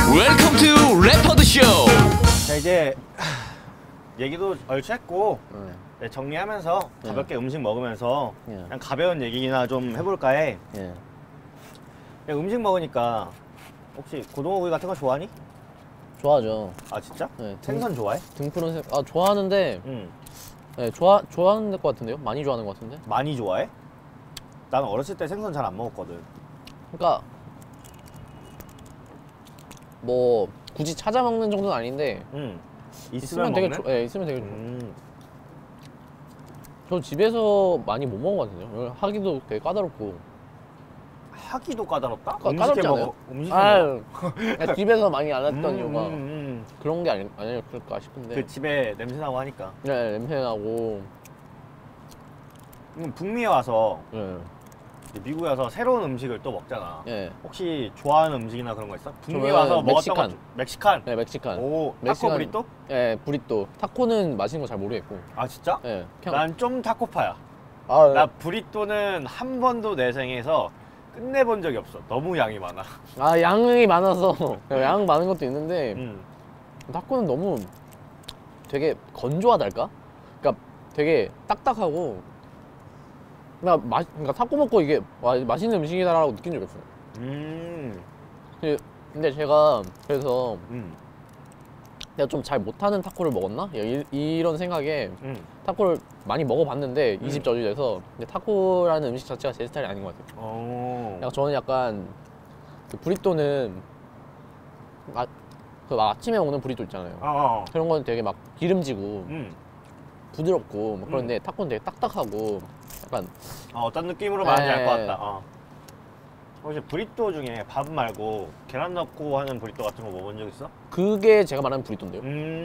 웰컴 투 래퍼드 쇼. 자 이제 얘기도 얼추 했고 네, 정리하면서 가볍게 음식 먹으면서 그냥 가벼운 얘기나 좀 해볼까 해. 그냥 음식 먹으니까 혹시 고등어구이 같은 거 좋아하니? 좋아하죠. 아 진짜? 네, 생선 좋아해? 등푸른 아 좋아하는데 네, 좋아하는 것 같은데요? 많이 좋아하는 것 같은데? 많이 좋아해? 나는 어렸을 때 생선 잘 안 먹었거든. 그러니까 뭐 굳이 찾아 먹는 정도는 아닌데 있으면 되게 먹네? 네, 있으면 되게 저 집에서 많이 못 먹은 것 같은데요? 하기도 되게 까다롭고. 하기도 까다롭다? 까다롭지 않아요? 음식해 아유, 먹어. 집에서 많이 안 했던 이유가 그런 게 아닐까 싶은데. 그 집에 냄새 나고 하니까. 네, 냄새 나고. 북미에 와서 네. 미국에 와서 새로운 음식을 또 먹잖아. 네. 혹시 좋아하는 음식이나 그런 거 있어? 북미 저는 와서 먹었던 멕시칸. 거 멕시칸? 네, 멕시칸. 오, 타코 멕시칸. 브리또? 네, 브리또. 타코는 맛있는 거 잘 모르겠고. 아 진짜? 네, 그냥. 난 좀 타코파야. 아, 나 브리또는 한 번도 내 생에서 끝내본 적이 없어. 너무 양이 많아. 아, 양이 많아서 양 많은 것도 있는데 타코는 너무 되게 건조하달까? 그러니까 되게 딱딱하고 그러니까 타코 먹고 이게 맛있는 음식이다라고 느낀 적이 없어요. 근데 제가 그래서 내가 좀 잘 못하는 타코를 먹었나? 이런 생각에 타코를 많이 먹어봤는데 이 집 저집 돼서 근데 타코라는 음식 자체가 제 스타일이 아닌 것 같아요. 약간 저는 약간 그 브리또는 그 아침에 먹는 브리또 있잖아요. 그런 건 되게 막 기름지고 부드럽고 막 그런데 타코는 되게 딱딱하고 약간 어떤 느낌으로 말하는지 알 것 같다. 혹시 브리또 중에 밥 말고 계란 넣고 하는 브리또 같은 거 먹어본 적 있어? 그게 제가 말하는 브리또인데요.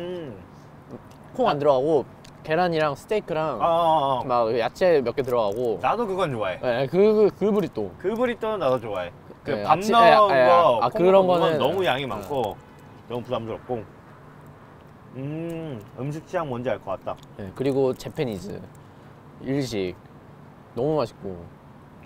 콩 안 들어가고 계란이랑 스테이크랑 막 야채 몇 개 들어가고. 나도 그건 좋아해. 네, 그 브리또. 그 브리또는 나도 좋아해. 그 네, 밥 넣은 거 그런 거는 너무 양이 많고 너무 부담스럽고. 음식 취향 뭔지 알 것 같다. 네, 그리고 재패니즈 일식 너무 맛있고.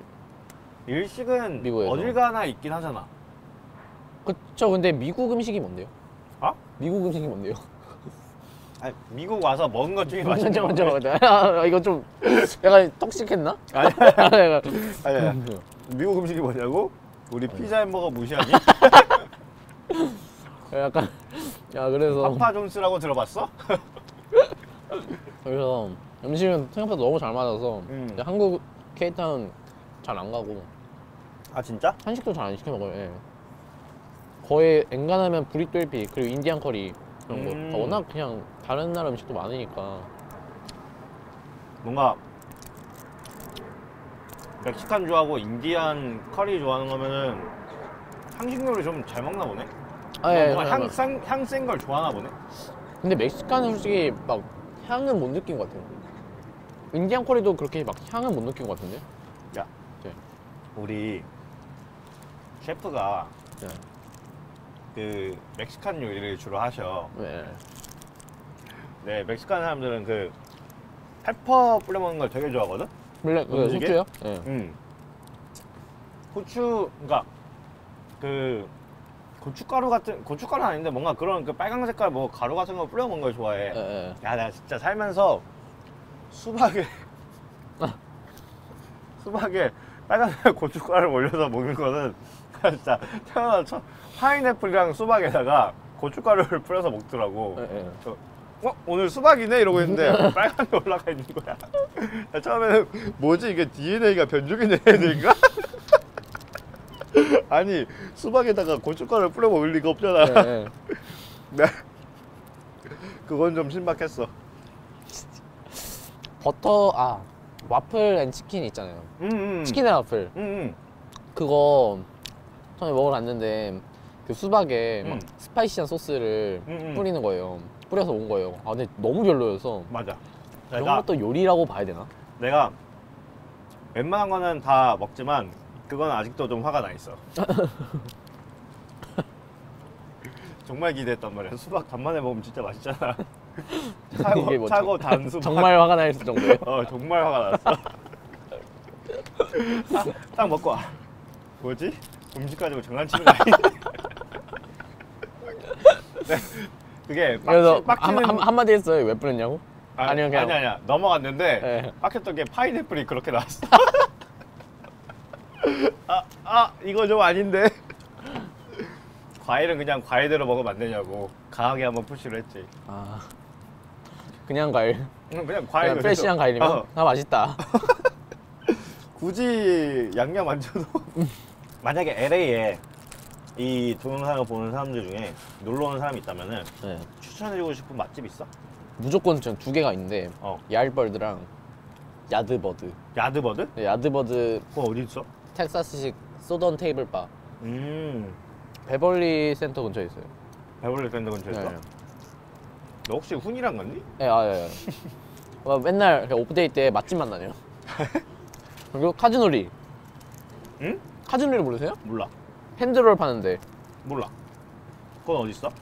일식은 미국에서. 어딜 가나 있긴 하잖아. 그쵸. 근데 미국 음식이 뭔데요? 어? 미국 음식이 뭔데요? 아니, 미국 와서 먹은 것 중에 맛있는 거. 맞아. 이거 좀 약간 톡식했나? 아니야. 미국 음식이 뭐냐고? 우리 피자 햄버거 무시하니? 약간 그래서 파파 존스라고 들어봤어? 그래서 음식은 생각보다 너무 잘 맞아서 한국 케이타운 잘 안 가고. 아 진짜? 한식도 잘 안 시켜 먹어요. 예. 거의 엔간하면 브리또 1피 그리고 인디안 커리 그런 거. 그러니까 워낙 그냥 다른 나라 음식도 많으니까. 뭔가 멕시칸 좋아하고 인디안 커리 좋아하는 거면은 한식 요리 좀 잘 먹나 보네? 예, 뭔가 향 센 걸 좋아하나 보네? 근데 멕시칸은 솔직히 막 향은 못 느낀 것 같아요. 인디안 커리도 그렇게 막 향은 못 느낀 것 같은데? 야, 네. 우리 셰프가 네. 그 멕시칸 요리를 주로 하셔. 네. 네, 멕시칸 사람들은 그 페퍼 뿌려 먹는 걸 되게 좋아하거든? 후추요? 네. 후추, 그러니까 그 고춧가루 아닌데 뭔가 그런 그 빨간 색깔 뭐 가루 같은 거 뿌려 먹는 걸 좋아해. 네. 야, 내가 진짜 살면서 수박에 빨간색 고춧가루를 올려서 먹는 거는 진짜 태어나서 처음 파인애플이랑 수박에다가 고춧가루를 뿌려서 먹더라고. 오늘 수박이네? 이러고 있는데 빨간 게 올라가 있는 거야. 처음에는 뭐지 이게 DNA가 변종이 된 애들인가? 아니 수박에다가 고춧가루를 뿌려 먹을 리가 없잖아. 네. 그건 좀 신박했어. 버터 와플 앤 치킨 있잖아요. 치킨 앤 와플. 그거 처음에 먹으러 갔는데 그 수박에 막 스파이시한 소스를 뿌리는 거예요. 뿌려서 온 거예요. 근데 너무 별로여서. 맞아. 이런 것도 요리라고 봐야 되나? 내가 웬만한 거는 다 먹지만 그건 아직도 좀 화가 나 있어. 정말 기대했단 말이야. 수박 간만에 먹으면 진짜 맛있잖아. 차고 단 수박. 정말 화가 날 정도예요? 정말 화가 났어. 딱 먹고 뭐지? 음식 가지고 장난치는 거 아니야? 그게 그래서 빡치는 한마디 했어요. 왜 뿌렸냐고? 아니면 그냥 아니야 넘어갔는데 네. 빡쳤던 게 파인애플이 그렇게 나왔어. 이거 좀 아닌데. 과일은 그냥 과일대로 먹으면 안 되냐고 강하게 한번 푸시를 했지. 그냥 과일. 그냥 과일. 그냥 프레시한 과일이면 맛있다. 굳이 양념 안 줘도. 만약에 LA에 이 동영상을 보는 사람들 중에 놀러 오는 사람이 있다면은 네. 추천해주고 싶은 맛집 있어? 무조건 전 두 개가 있는데 야일버드랑 야드버드. 야드버드? 네, 야드버드. 그거 어디 있어? 텍사스식 소던 테이블 바. 음. 베벌리 센터 근처에 있어요. 베벌리 샌드 근처에 있어? 네. 너 혹시 훈이랑 갔니? 네, 예. 맨날 오프데이 때 맛집만 다녀요. 그리고 카즈노리. 응? 카즈노리 모르세요? 몰라. 핸드롤 파는데. 몰라. 그건 어디 있어?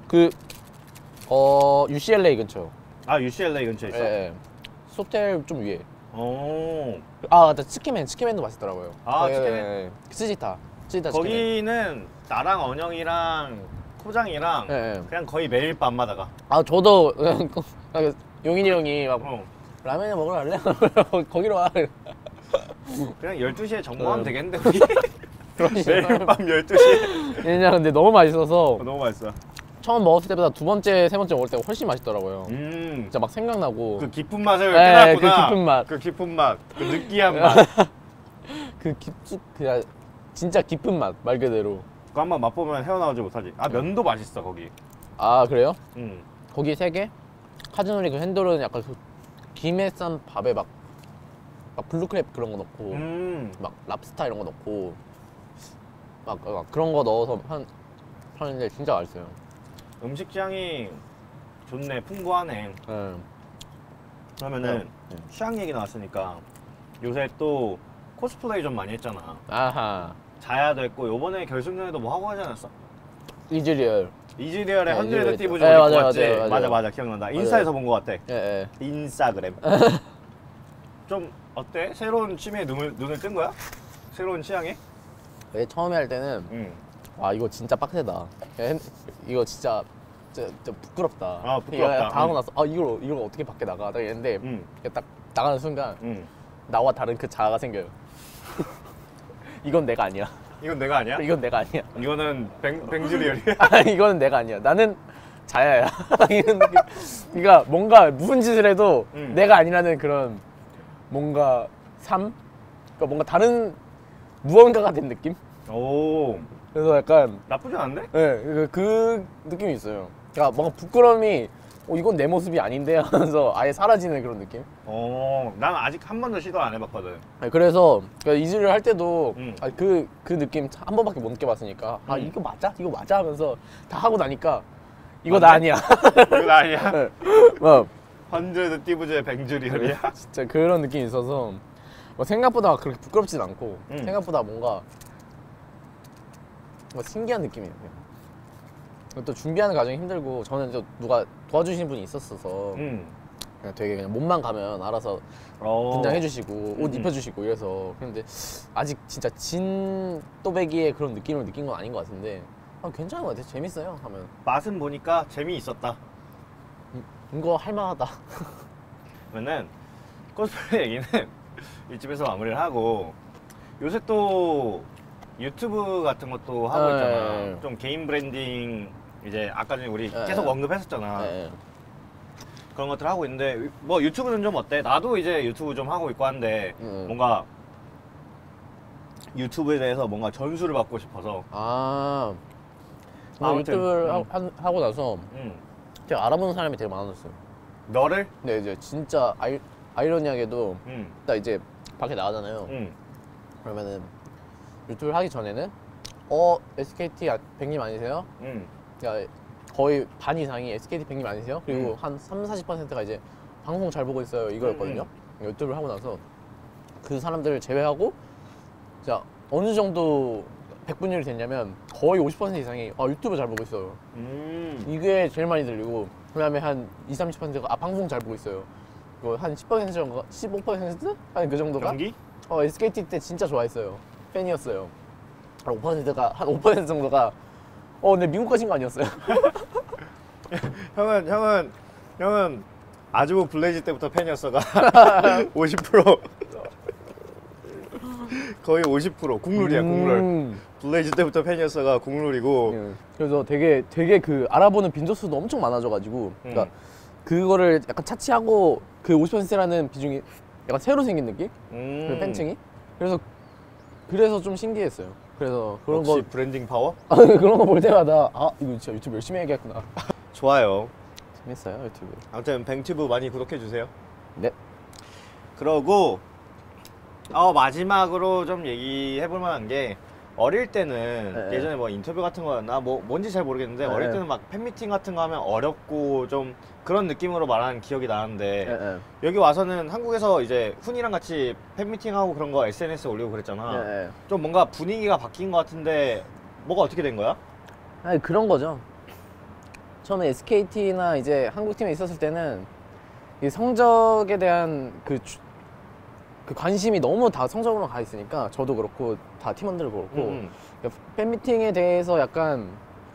UCLA 근처. UCLA 근처에 있어? 예. 소텔 좀 위에. 오. 맞다. 치킨맨도 맛있더라고요. 치킨맨? 예. 스지타 치킨맨. 거기는 나랑 언영이랑 코장이랑 예. 그냥 거의 매일 밤마다 가. 저도 용인이 형이 막 라면을 먹으러 갈래? 거기로 와. 그냥 12시에 정모하면 되겠는데 우리. 그러니까. 매일 밤 12시에. 그냥 근데 너무 맛있어서 너무 맛있어. 처음 먹었을 때보다 두 번째, 세 번째 먹을 때가 훨씬 맛있더라고요. 진짜 막 생각나고. 그 깊은 맛을 네, 깨닫구나. 그 깊은 맛. 그 깊은 맛. 그 느끼한 맛. 그냥 진짜 깊은 맛 말 그대로. 그거 한번 맛보면 헤어나오지 못하지. 면도 맛있어 거기. 그래요? 음. 거기 3개? 카즈노리 그 핸들은 약간 김에 싼 밥에 막 블루크랩 그런 거 넣고 막 랍스타 이런 거 넣고 막 그런 거 넣어서 하는데 진짜 맛있어요. 음식 취향이 좋네. 풍부하네. 그러면은 취향 얘기 나왔으니까 요새 또 코스플레이 좀 많이 했잖아. 아하. 자야도 했고 요번에 결승전에도 뭐 하고 하지 않았어? 이즈리얼. 이즈리얼의 네, 헌드레드 띠브 좀 네, 입고 맞아요, 왔지? 맞아요. 맞아 기억난다. 인스타에서 본 거 같아. 예. 인스타그램. 좀 어때? 새로운 취미에 눈을 뜬 거야? 새로운 취향에? 처음에 할 때는 이거 진짜 빡세다. 이거 진짜 부끄럽다. 부끄럽다. 다 하고 나서 이걸 어떻게 밖에 나가? 딱 이랬는데 딱 나가는 순간 나와 다른 그 자아가 생겨요. 이건 내가 아니야. 이건 내가 아니야? 이건 내가 아니야. 이거는 뱅즈리얼이야? 이거는 내가 아니야. 나는 자야야. 이런 느낌. 그러니까 뭔가 무슨 짓을 해도 내가 아니라는 그런 뭔가 그러니까 뭔가 다른 무언가가 된 느낌? 오. 그래서 약간 나쁘지 않네? 네, 그 느낌이 있어요. 그러니까 뭔가 부끄러움이 이건 내 모습이 아닌데 하면서 아예 사라지는 그런 느낌? 난 아직 한 번도 시도 안 해봤거든. 그래서 이즈를 할 때도 그 느낌 한 번밖에 못 느껴봤으니까 이거 맞아? 이거 맞아? 하면서 다 하고 나니까 이거 나 아니야. 이거 나 아니야? 네. 헌드레드 띠브즈의 뱅즈리얼이야? 진짜 그런 느낌이 있어서 생각보다 그렇게 부끄럽진 않고 생각보다 뭔가 신기한 느낌이에요. 또 준비하는 과정이 힘들고 저는 또 누가 도와주시는 분이 있었어서 그냥 되게 그냥 몸만 가면 알아서 분장해 주시고 옷 입혀 주시고 이래서 그런데 아직 진짜 진 또배기의 그런 느낌을 느낀 건 아닌 것 같은데 괜찮은 것 같아요. 재밌어요 하면. 맛은 보니까 재미있었다. 이거 할만하다. 그러면은 코스프레 얘기는 이쯤에서 마무리를 하고 요새 또 유튜브 같은 것도 하고 있잖아. 좀 개인 브랜딩 이제 아까 전에 우리 계속 언급했었잖아. 그런 것들 하고 있는데 뭐 유튜브는 좀 어때? 나도 이제 유튜브 좀 하고 있고 한데 뭔가 유튜브에 대해서 뭔가 전수를 받고 싶어서. 유튜브를 하고 나서 제가 알아보는 사람이 되게 많아졌어요. 너를? 네, 이제 진짜 아이러니하게도 딱 이제 밖에 나가잖아요. 그러면은 유튜브를 하기 전에는 SKT 백님 아니세요? 그러니까 거의 반 이상이 SKT 백님 아니세요? 그리고 한 30-40%가 이제 방송 잘 보고 있어요 이거였거든요. 유튜브를 하고 나서 그 사람들을 제외하고 자 어느 정도 백분율이 됐냐면 거의 50% 이상이 유튜브 잘 보고 있어요. 이게 제일 많이 들리고 그 다음에 한 20-30%가 방송 잘 보고 있어요. 한 10% 정도가 15%? 한 그 정도가 경기? SKT 때 진짜 좋아했어요. 팬이었어요. 5%가 한 5% 정도가 근데 미국 가신 거 아니었어요? 형은 아주부 블레이즈 때부터 팬이었어가 50% 거의 50% 국룰이야 국룰. 블레이즈 때부터 팬이었어가 국룰이고. 그래서 되게 그 알아보는 빈도수도 엄청 많아져가지고 그러니까 그거를 약간 차치하고 그 50%라는 비중이 약간 새로 생긴 느낌? 그 팬층이. 그래서 좀 신기했어요. 그래서 그런 역시 거 브랜딩 파워? 그런 거 볼 때마다 아 이거 진짜 유튜브 열심히 해야겠구나. 좋아요. 재밌어요 유튜브. 아무튼 뱅튜브 많이 구독해 주세요. 네. 그러고 마지막으로 좀 얘기해 볼 만한 게 어릴 때는 네. 예전에 뭐 인터뷰 같은 거였나 뭐 뭔지 잘 모르겠는데 네. 어릴 때는 막 팬미팅 같은 거 하면 어렵고 좀 그런 느낌으로 말하는 기억이 나는데 네. 여기 와서는 한국에서 이제 훈이랑 같이 팬미팅하고 그런 거 SNS에 올리고 그랬잖아. 네. 좀 뭔가 분위기가 바뀐 것 같은데 뭐가 어떻게 된 거야? 아니 그런 거죠. 처음에 SKT나 이제 한국팀에 있었을 때는 이 성적에 대한 그 관심이 너무 다 성적으로 가 있으니까 저도 그렇고 다 팀원들 그렇고 그러니까 팬미팅에 대해서 약간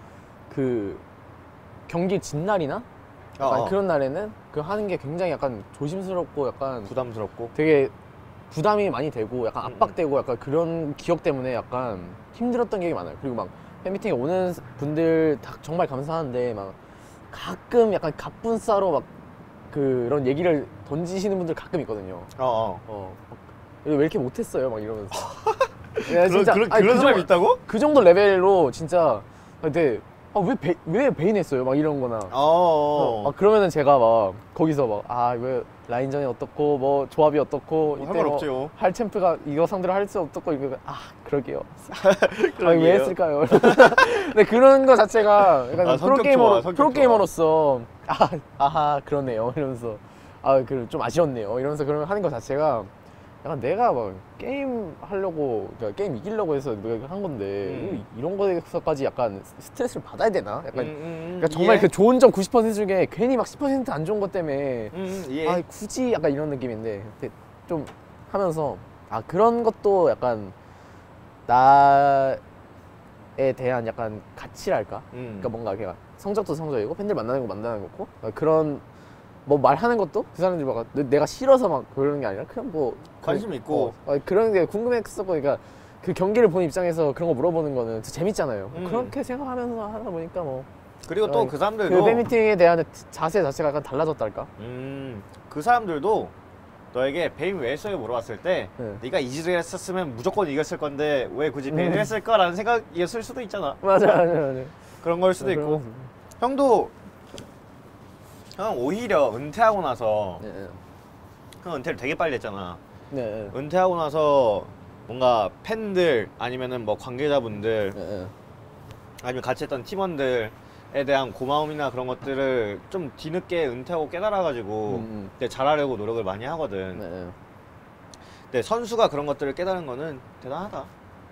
그 경기 진날이나 약간 그런 날에는 그 하는 게 굉장히 약간 조심스럽고 약간 부담스럽고 되게 부담이 많이 되고 약간 압박되고 약간 그런 기억 때문에 약간 힘들었던 기억이 많아요. 그리고 막 팬미팅에 오는 분들 다 정말 감사한데 막 가끔 약간 갑분싸로 막 그런 얘기를 던지시는 분들 가끔 있거든요. 왜 이렇게 못했어요? 막 이러면서. 야, 진짜, 그런 사람이 있다고? 그 정도 레벨로 진짜 근데 왜 베인했어요? 막 이런 거나. 그러면은 제가 막 거기서 막 왜 라인전이 어떻고 뭐 조합이 어떻고 이때 상관없죠. 뭐 할 챔프가 이거 상대로 할 수 없었고 이거 그러게요. 왜 했을까요? 근데 그런 거 자체가 약간 프로게이머로서 그러네요. 이러면서 좀 아쉬웠네요. 이러면서 그러면 하는 거 자체가 약간 내가 막 게임 하려고 그러니까 게임 이기려고 해서 한 건데 이런 거에서까지 약간 스트레스를 받아야 되나? 약간 그러니까 정말 그 좋은 점 90% 중에 괜히 막 10% 안 좋은 것 때문에 굳이 약간 이런 느낌인데 좀 하면서 그런 것도 약간 나에 대한 약간 가치랄까? 그러니까 뭔가 그냥 성적도 성적이고 팬들 만나는 거 만나는 거고 그런 뭐 말하는 것도 그 사람들이 막 내가 싫어서 막 그러는 게 아니라 그냥 뭐 관심 있고 그런 게 궁금했었고 그러니까 그 경기를 보는 입장에서 그런 거 물어보는 거는 재밌잖아요. 그렇게 생각하면서 하다 보니까 뭐 그리고 또 그 사람들도 그 팬미팅에 대한 자세 자체가 약간 달라졌달까? 그 사람들도 너에게 베인 왜 했어요 물어봤을 때 네가 이지를 했었으면 무조건 이겼을 건데 왜 굳이 베인을 했을까라는 생각이었을 수도 있잖아. 맞아. 그런 걸 수도 있고 형 오히려 은퇴하고 나서 형 은퇴를 되게 빨리 했잖아. 은퇴하고 나서 뭔가 팬들 아니면은 뭐 관계자분들 아니면 같이 했던 팀원들에 대한 고마움이나 그런 것들을 좀 뒤늦게 은퇴하고 깨달아가지고 잘하려고 노력을 많이 하거든. 근데 선수가 그런 것들을 깨달은 거는 대단하다.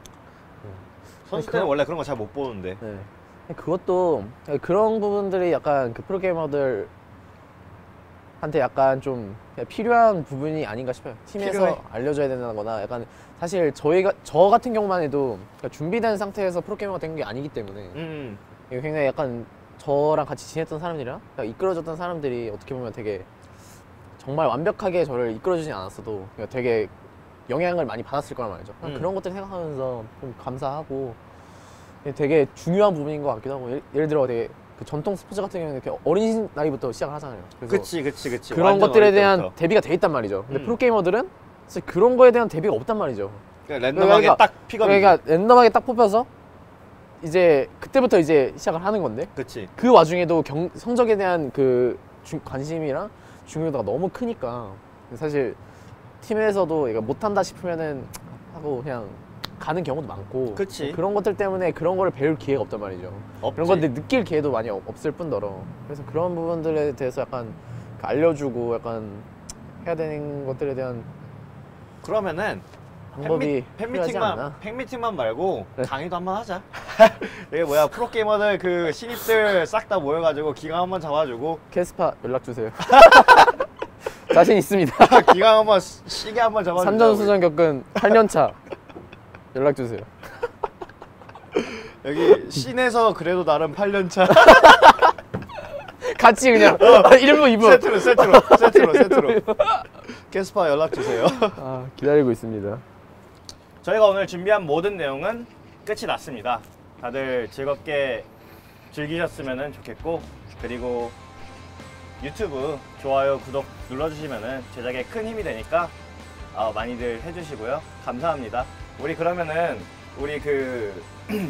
선수 때는 원래 그런 거 잘 못 보는데. 그것도 그런 부분들이 약간 그 프로게이머들 한테 약간 좀 필요한 부분이 아닌가 싶어요. 팀에서 필요해. 알려줘야 된다거나 약간 사실 저 같은 경우만 해도 그러니까 준비된 상태에서 프로게이머가 된 게 아니기 때문에 이게 굉장히 약간 저랑 같이 지냈던 사람들이랑 그러니까 이끌어줬던 사람들이 어떻게 보면 되게 정말 완벽하게 저를 이끌어주진 않았어도 그러니까 되게 영향을 많이 받았을 거란 말이죠. 그런 것들 생각하면서 좀 감사하고 되게 중요한 부분인 것 같기도 하고 예를 들어 되게 그 전통 스포츠 같은 경우는 이렇게 어린 나이부터 시작을 하잖아요. 그래서 그치. 그런 것들에 대한 대비가 돼 있단 말이죠. 근데 프로게이머들은 사실 그런 거에 대한 대비가 없단 말이죠. 랜덤하게 딱 픽업이. 그러니까 랜덤하게 딱 뽑혀서 이제 그때부터 이제 시작을 하는 건데. 그치. 그 와중에도 성적에 대한 그 관심이랑 중요도가 너무 크니까 사실 팀에서도 못한다 싶으면은 하고 그냥 가는 경우도 많고. 그치. 그런 것들 때문에 그런 거를 배울 기회가 없단 말이죠. 없지. 그런 것들 느낄 기회도 많이 없을 뿐더러 그래서 그런 부분들에 대해서 약간 알려주고 약간 해야 되는 것들에 대한 그러면은 방법이 팬미팅만 말고 강의도 한번 하자. 이게 뭐야 프로게이머들 그 신입들 싹 다 모여가지고 기강 한번 잡아주고. 캐스파 연락주세요. 자신 있습니다. 기강 한번 시계 한번 잡아주자. 산전수전 겪은 8년차 연락주세요. 여기 시내에서 그래도 나름 8년차. 같이 그냥 1부 2부 세트로 캐스파 연락 주세요. 아, 기다리고 있습니다. 저희가 오늘 준비한 모든 내용은 끝이 났습니다. 다들 즐겁게 즐기셨으면 좋겠고, 그리고 유튜브 좋아요, 구독 눌러주시면 제작에 큰 힘이 되니까 많이들 해주시고요. 감사합니다. 우리 그러면은 우리 그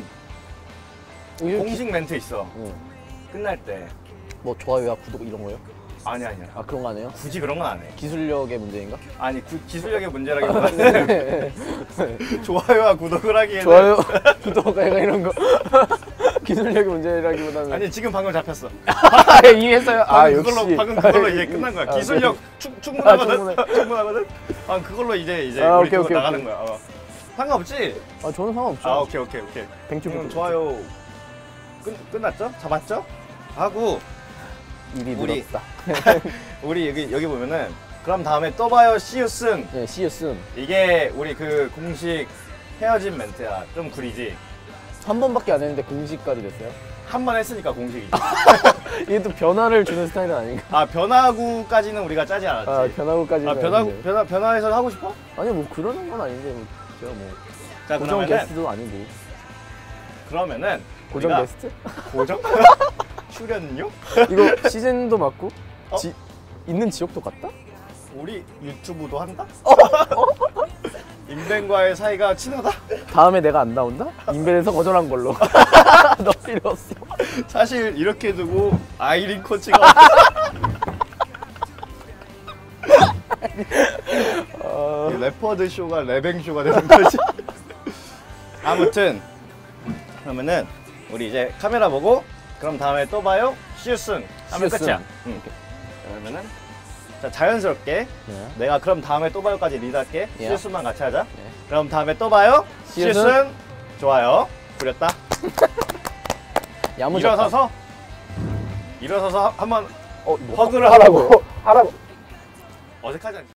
공식 멘트 있어. 끝날 때 뭐 좋아요와 구독 이런 거요? 아니야. 아, 그런 거 안 해요? 굳이 그런 건 안 해. 기술력의 문제인가? 아니 기술력의 문제라기보다는 좋아요와 구독을 하기에는 좋아요, 구독 이런 거 기술력의 문제라기보다는 아니 지금 방금 잡혔어. 이미 했어요. 아, 역시 방금 그걸로 이제 끝난 거야. 기술력 충분하거든. 충분하거든. 그걸로 이제 우리 오케이. 나가는 거야. 상관없지? 아, 저는 상관없죠. 오케이. 뱅큐 좋아요 끝났죠? 잡았죠? 하고 일이 우리- 늘었다. 우리 여기 보면은 그럼 다음에 또 봐요. See you soon. 네, see you soon. 이게 우리 그 공식 헤어진 멘트야. 좀 구리지? 한 번밖에 안 했는데 공식까지 됐어요? 한 번 했으니까 공식이지. 이게 또 변화를 주는 스타일은 아닌가? 변화구까지는 우리가 짜지 않았지. 아, 변화구까지는 변화해서 하고 싶어? 아니, 뭐 그러는 건 아닌데 뭐 제가 뭐 자, 고정 그러면은 게스트도 아니고. 그러면은 고정 우리가 게스트? 고정? 출연료? 이거 시즌도 맞고 어? 있는 지역도 같다? 우리 유튜브도 한다? 인벤과의 사이가 친하다? 다음에 내가 안 나온다? 인벤에서 거절한 걸로. 너 필요 없어. 사실 이렇게 두고 아이린 코치가 이 레퍼드 쇼가 레뱅 쇼가 되는 거지. 아무튼 그러면은 우리 이제 카메라 보고 그럼 다음에 또 봐요. See you soon 하면 See you 끝이야. 그러면은 자 자연스럽게 내가 그럼 다음에 또 봐요까지 리드할게. See you soon만 같이 하자. 그럼 다음에 또 봐요. See you soon. 좋아요. 부렸다. 야무졌다. 일어서서 한번 뭐 허그를 하라고. 하라고. 어색하지 않지?